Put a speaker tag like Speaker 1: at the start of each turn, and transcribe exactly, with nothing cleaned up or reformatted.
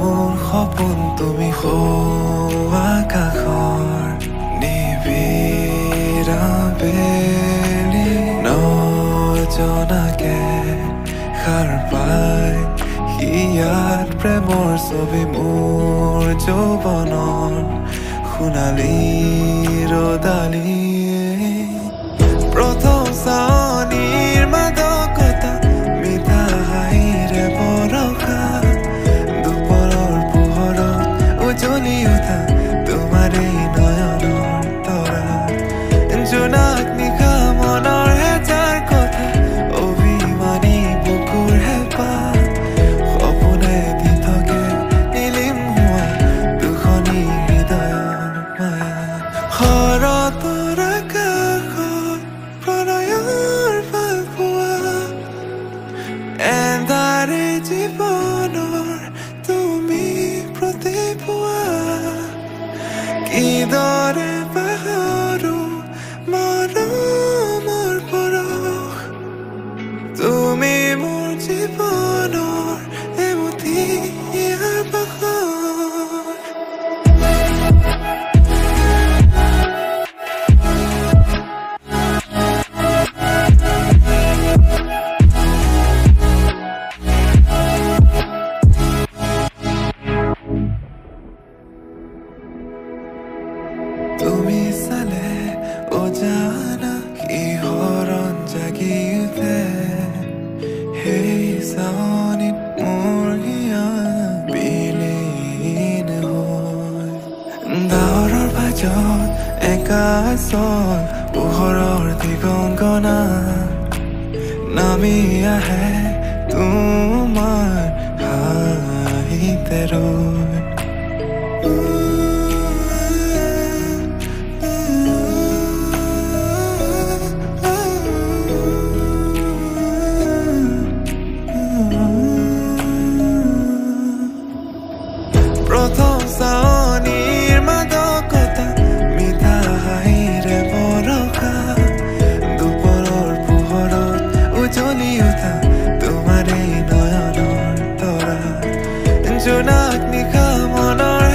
Speaker 1: মোৰ সপোন তুমি আকাশৰ নিবিৰা বেলি নজনাকে সাৰ পাই হিয়াত প্ৰেমৰ ছবি মোৰ যৌৱনৰ সোণালী ৰদালি প্ৰথম চাৱনিৰ মাদকতা মিঠা হাঁহিৰে বৰষা দুপৰৰ পোহৰত উজ্বলি উঠা তোমাৰ এই নয়নৰ তৰা জোনাক নিশা মনৰ হেঁচাৰ কথা অভিমানী বুকুৰ হেঁপাহ সপোনে দি থাকে নীলিম হোৱা দুখনি হৃদয়ৰ মায়া শৰতৰ আকাশত প্ৰণয়ৰ ফাল পোৱা এন্ধাৰে জীৱনৰ তুমি প্ৰতিপুৱা কিদৰে পাহৰো মৰমৰ পৰশ তুমি মোৰ জীৱনৰ এমুঠি হিয়াৰ বাসৰ তুমি চালে অজানা শিহৰণ জাগি উঠে সেই চাৱনিত মোৰ হিয়া বিলীন হৈ ডাৱৰৰ মাজত একা চল পোহৰৰ দিগংগনা নামি আহে তোমাৰ হাঁহিতে ৰৈ প্ৰথম চাৱনিৰ মাদকতা মিঠা হাঁহিৰে বৰষা দুপৰৰ পোহৰত উজ্বলি উঠা তোমাৰ এই নয়নৰ তৰা জোনাক নিশা মনৰ